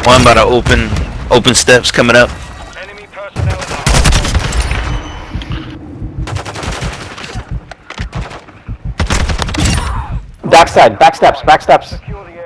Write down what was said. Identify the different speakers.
Speaker 1: One by the open steps coming up.
Speaker 2: Enemy personnel in the
Speaker 3: Backside, back steps, back steps.
Speaker 2: secure the